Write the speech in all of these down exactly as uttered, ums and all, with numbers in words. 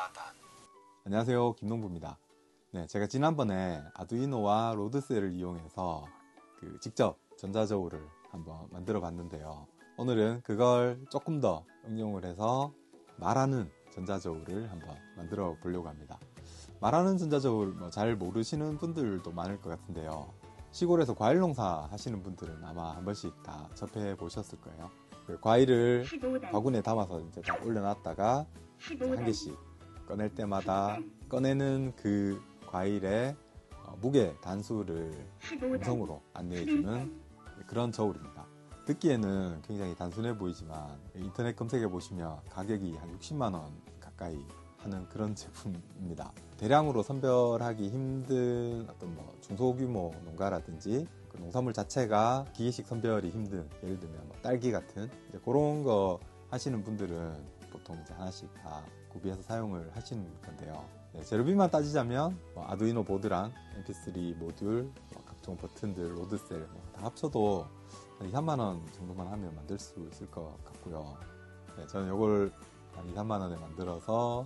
안녕하세요, 김농부입니다. 네, 제가 지난번에 아두이노와 로드셀을 이용해서 그 직접 전자저울을 한번 만들어 봤는데요. 오늘은 그걸 조금 더 응용을 해서 말하는 전자저울을 한번 만들어 보려고 합니다. 말하는 전자저울 뭐 잘 모르시는 분들도 많을 것 같은데요. 시골에서 과일 농사 하시는 분들은 아마 한 번씩 다 접해 보셨을 거예요. 그 과일을 바구니에 담아서 이제 다 올려놨다가 한 개씩 꺼낼 때마다 꺼내는 그 과일의 무게 단수를 음성으로 안내해주는 그런 저울입니다. 듣기에는 굉장히 단순해 보이지만 인터넷 검색해 보시면 가격이 한 육십만 원 가까이 하는 그런 제품입니다. 대량으로 선별하기 힘든 어떤 뭐 중소규모 농가라든지 그 농산물 자체가 기계식 선별이 힘든, 예를 들면 뭐 딸기 같은 이제 그런 거 하시는 분들은 보통 이제 하나씩 다 구비해서 사용을 하시는 건데요. 네, 재료비만 따지자면 뭐 아두이노 보드랑 엠피쓰리 모듈, 뭐 각종 버튼들, 로드셀 뭐 다 합쳐도 한 이, 삼만 원 정도만 하면 만들 수 있을 것 같고요. 네, 저는 이걸 한 이, 삼만 원에 만들어서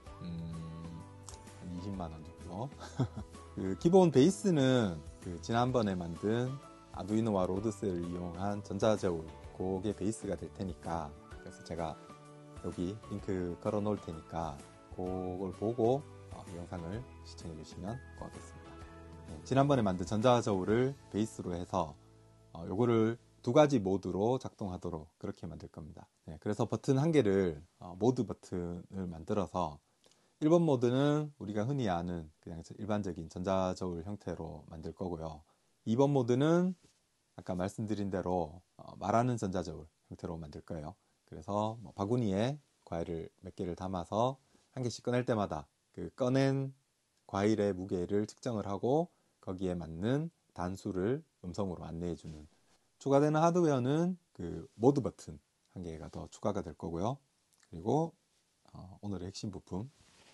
음, 한 이십만 원 정도. 그 기본 베이스는 그 지난번에 만든 아두이노와 로드셀을 이용한 전자저울, 그게 베이스가 될 테니까, 그래서 제가 여기 링크 걸어 놓을 테니까 그걸 보고 어, 영상을 시청해 주시면 고맙겠습니다. 네, 지난번에 만든 전자저울을 베이스로 해서 어, 요거를 두 가지 모드로 작동하도록 그렇게 만들 겁니다. 네, 그래서 버튼 한 개를 어, 모드 버튼을 만들어서 일 번 모드는 우리가 흔히 아는 그냥 일반적인 전자저울 형태로 만들 거고요. 이 번 모드는 아까 말씀드린 대로 어, 말하는 전자저울 형태로 만들 거예요. 그래서 뭐 바구니에 과일을 몇 개를 담아서 한 개씩 꺼낼 때마다 그 꺼낸 과일의 무게를 측정을 하고 거기에 맞는 단수를 음성으로 안내해주는, 추가되는 하드웨어는 그 모드 버튼 한 개가 더 추가가 될 거고요. 그리고 어, 오늘의 핵심 부품,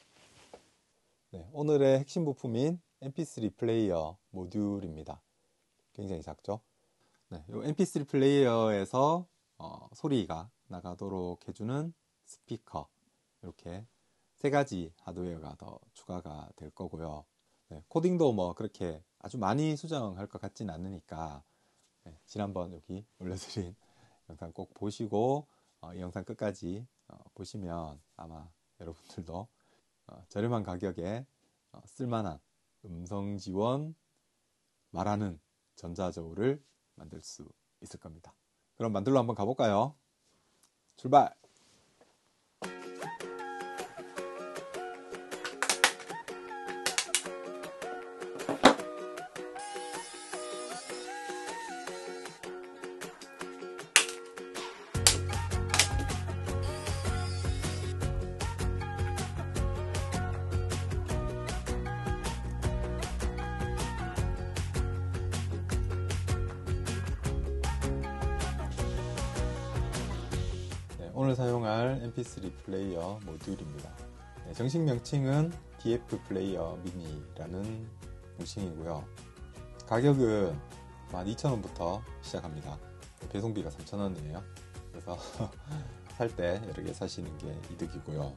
네, 오늘의 핵심 부품인 엠피쓰리 플레이어 모듈입니다. 굉장히 작죠? 네, 이 엠피쓰리 플레이어에서 어, 소리가 나가도록 해주는 스피커, 이렇게 세 가지 하드웨어가 더 추가가 될 거고요. 네, 코딩도 뭐 그렇게 아주 많이 수정할 것 같진 않으니까 네, 지난번 여기 올려드린 영상 꼭 보시고 어, 이 영상 끝까지 어, 보시면 아마 여러분들도 어, 저렴한 가격에 어, 쓸만한 음성 지원 말하는 전자저울을 만들 수 있을 겁니다. 그럼 만들러 한번 가볼까요? 출발! 오늘 사용할 엠피쓰리 플레이어 모듈입니다. 네, 정식 명칭은 디에프 플레이어 미니라는 명칭이고요. 가격은 만 이천 원부터 시작합니다. 배송비가 삼천 원이에요. 그래서 살 때 여러 개 사시는 게 이득이고요.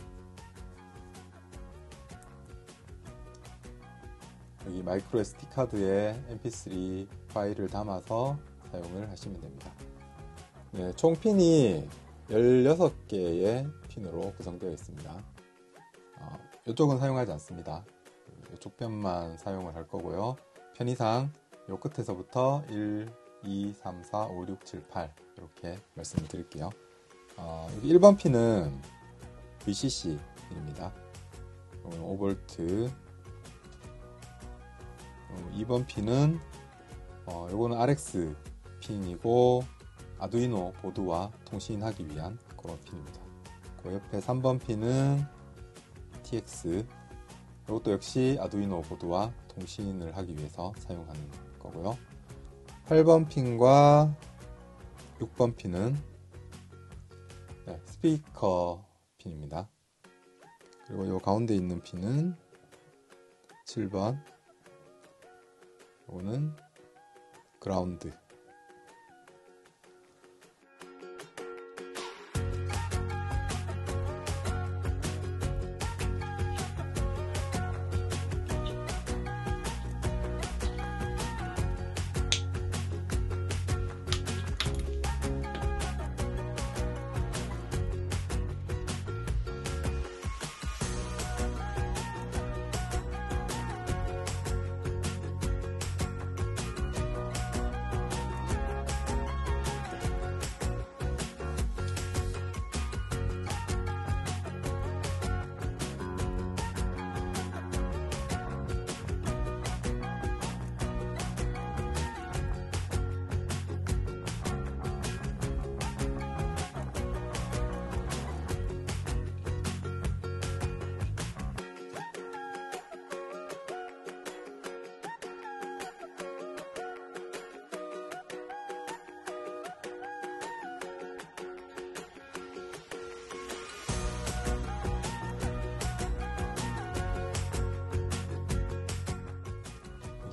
여기 마이크로 에스디 카드에 엠피쓰리 파일을 담아서 사용을 하시면 됩니다. 네, 총 핀이 열여섯 개의 핀으로 구성되어 있습니다. 어, 이쪽은 사용하지 않습니다. 이쪽 편만 사용을 할 거고요. 편의상 이 끝에서부터 일, 이, 삼, 사, 오, 육, 칠, 팔 이렇게 말씀을 드릴게요. 어, 여기 일 번 핀은 브이씨씨 핀입니다. 오 볼트. 어, 이 번 핀은 어, 이거는 알엑스 핀이고 아두이노 보드와 통신하기 위한 그런 핀입니다. 그 옆에 삼 번 핀은 티엑스, 이것도 역시 아두이노 보드와 통신을 하기 위해서 사용하는 거고요. 팔 번 핀과 육 번 핀은 네, 스피커 핀입니다. 그리고 이 가운데 있는 핀은 칠 번, 이거는 그라운드.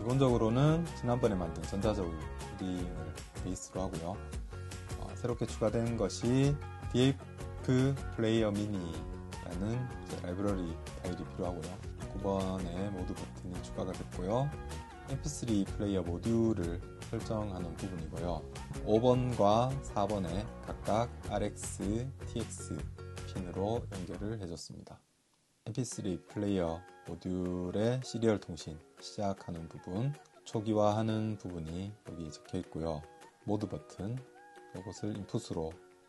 기본적으로는 지난번에 만든 전자저울 코딩을 베이스로 하고요. 어, 새롭게 추가된 것이 디에이프 플레이어 미니라는 라이브러리 파일이 필요하고요. 구 번에 모드 버튼이 추가가 됐고요. 엠피쓰리 플레이어 모듈을 설정하는 부분이고요. 오 번과 사 번에 각각 알엑스, 티엑스 핀으로 연결을 해줬습니다. 엠피쓰리 플레이어 모듈의 시리얼 통신 시작하는 부분, 초기화하는 부분이 여기 적혀 있고요. 모드 버튼, 이것을 인풋으로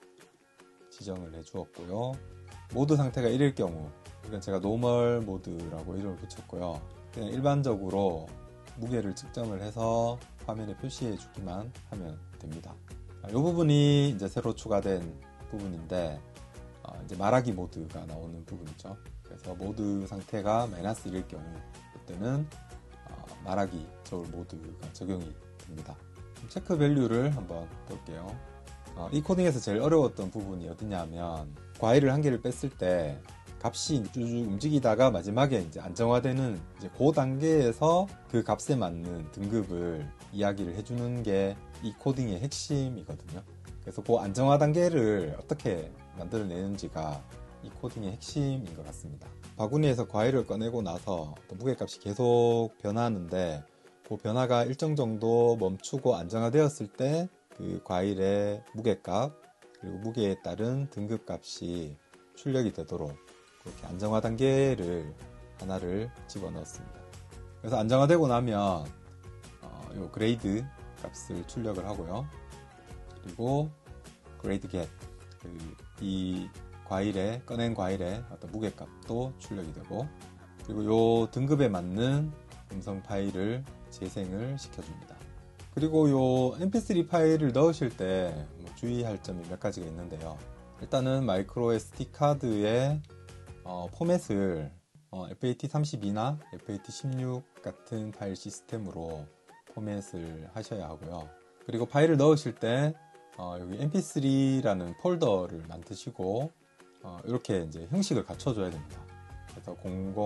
지정을 해 주었고요. 모드 상태가 일일 경우, 이건 제가 노멀 모드라고 이름을 붙였고요. 그냥 일반적으로 무게를 측정을 해서 화면에 표시해 주기만 하면 됩니다. 이 부분이 이제 새로 추가된 부분인데, 어, 이제 말하기 모드가 나오는 부분이죠. 그래서 모드 상태가 마이너스 일일 경우, 그때는 어, 말하기 저울 모드가 적용이 됩니다. 체크 밸류를 한번 볼게요. 어, 이 코딩에서 제일 어려웠던 부분이 어디냐 하면, 과일을 한 개를 뺐을 때 값이 쭉 움직이다가 마지막에 이제 안정화되는 이제 그 단계에서 그 값에 맞는 등급을 이야기를 해주는 게 이 코딩의 핵심이거든요. 그래서 그 안정화 단계를 어떻게 만들어내는지가 이 코딩의 핵심인 것 같습니다. 바구니에서 과일을 꺼내고 나서 무게값이 계속 변하는데, 그 변화가 일정 정도 멈추고 안정화되었을 때 그 과일의 무게값 그리고 무게에 따른 등급값이 출력이 되도록 그렇게 안정화 단계를 하나를 집어넣었습니다. 그래서 안정화되고 나면 어, 요 그레이드 값을 출력을 하고요. 그리고 그레이드 겟, 그 이 과일의 꺼낸 과일의 어떤 무게값도 출력이 되고, 그리고 요 등급에 맞는 음성 파일을 재생을 시켜줍니다. 그리고 요 엠피쓰리 파일을 넣으실 때 뭐 주의할 점이 몇 가지가 있는데요. 일단은 마이크로 에스디 카드의 어, 포맷을 어, 에프에이티 삼십이나 에프에이티 십육 같은 파일 시스템으로 포맷을 하셔야 하고요. 그리고 파일을 넣으실 때 어, 여기 엠피쓰리라는 폴더를 만드시고 어, 이렇게 이제 형식을 갖춰줘야 됩니다. 그래서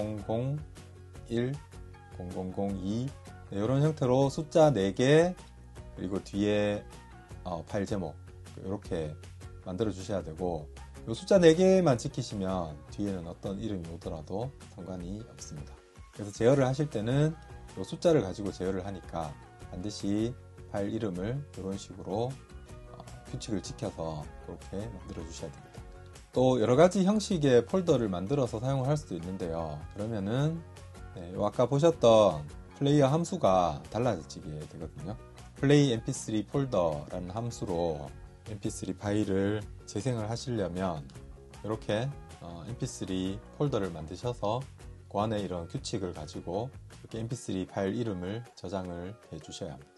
공공공일, 공공공이 네, 이런 형태로 숫자 네 개 그리고 뒤에 어, 파일 제목 이렇게 만들어 주셔야 되고, 이 숫자 네 개만 지키시면 뒤에는 어떤 이름이 오더라도 상관이 없습니다. 그래서 제어를 하실 때는 이 숫자를 가지고 제어를 하니까 반드시 파일 이름을 이런 식으로 어, 규칙을 지켜서 그렇게 만들어 주셔야 됩니다. 또 여러 가지 형식의 폴더를 만들어서 사용을 할 수도 있는데요. 그러면은 네, 아까 보셨던 플레이어 함수가 달라지게 되거든요. 플레이 엠피쓰리 폴더라는 함수로 엠피쓰리 파일을 재생을 하시려면 이렇게 어, 엠피쓰리 폴더를 만드셔서 그 안에 이런 규칙을 가지고 이렇게 엠피쓰리 파일 이름을 저장을 해 주셔야 합니다.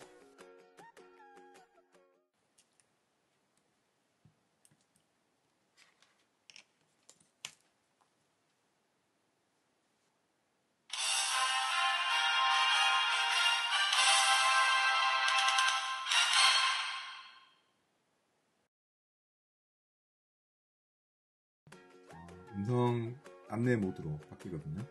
음성 안내 모드로 바뀌거든요.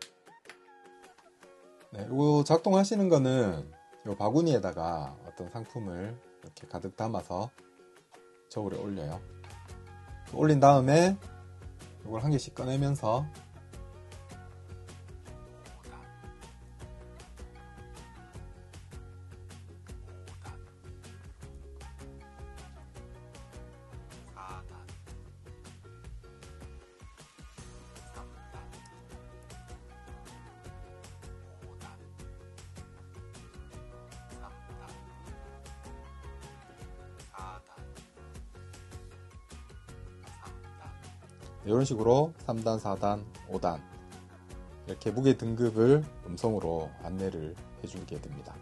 네, 이거 작동하시는 거는 이 바구니에다가 어떤 상품을 이렇게 가득 담아서 저울에 올려요. 올린 다음에 이걸 한 개씩 꺼내면서 이런 식으로 삼 단, 사 단, 오 단 이렇게 무게 등급을 음성으로 안내를 해주게 됩니다.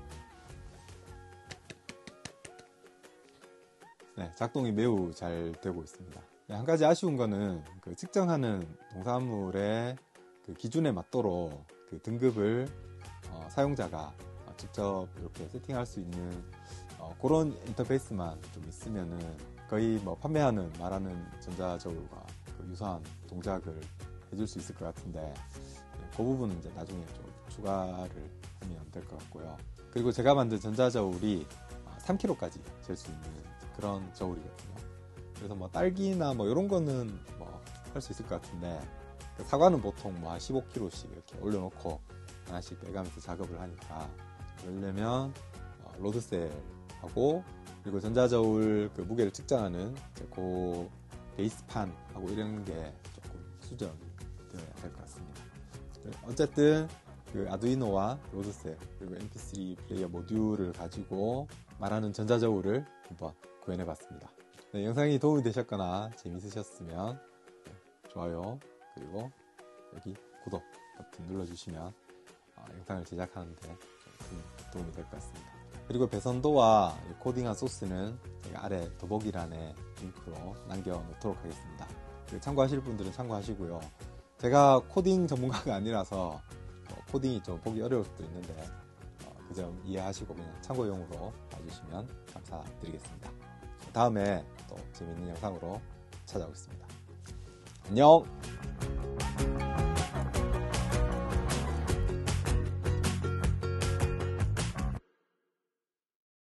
네, 작동이 매우 잘 되고 있습니다. 네, 한 가지 아쉬운 거는 그 측정하는 동사물의 그 기준에 맞도록 그 등급을 어, 사용자가 직접 이렇게 세팅할 수 있는 어, 그런 인터페이스만 좀 있으면은 거의 뭐 판매하는 말하는 전자저울과 그 유사한 동작을 해줄 수 있을 것 같은데, 네, 그 부분은 이제 나중에 좀 추가를 하면 될 것 같고요. 그리고 제가 만든 전자저울이 삼 킬로그램까지 잴 수 있는 그런 저울이거든요. 그래서 뭐 딸기나 뭐 이런 거는 뭐 할 수 있을 것 같은데, 사과는 보통 뭐 한 십오 킬로그램씩 이렇게 올려놓고 하나씩 빼가면서 작업을 하니까, 그러려면 어, 로드셀하고 그리고 전자저울 그 무게를 측정하는 그 베이스판하고 이런 게 조금 수정이 되어야 될 것 같습니다. 어쨌든 그 아두이노와 로드셀 그리고 엠피쓰리 플레이어 모듈을 가지고 말하는 전자저울을 한번 구현해봤습니다. 네, 영상이 도움이 되셨거나 재밌으셨으면 좋아요 그리고 여기 구독 버튼 눌러주시면 어, 영상을 제작하는데 큰 도움이 될 것 같습니다. 그리고 배선도와 코딩한 소스는 제가 아래 더보기란에 링크로 남겨놓도록 하겠습니다. 참고하실 분들은 참고하시고요. 제가 코딩 전문가가 아니라서 어, 코딩이 좀 보기 어려울 수도 있는데 어, 그 점 이해하시고 그냥 참고용으로 봐주시면 감사드리겠습니다. 다음에 또 재밌는 영상으로 찾아오겠습니다. 안녕!